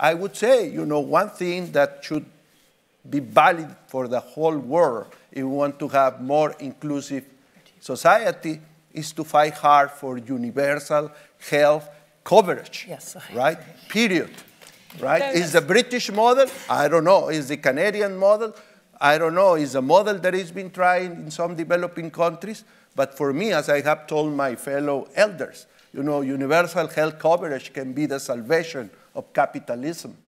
I would say, one thing that should be valid for the whole world if we want to have more inclusive society is to fight hard for universal health coverage, yes. right? Period, right? Is the British model? I don't know. Is the Canadian model? I don't know. Is a model that has been tried in some developing countries? But for me, as I have told my fellow elders, universal health coverage can be the salvation of capitalism.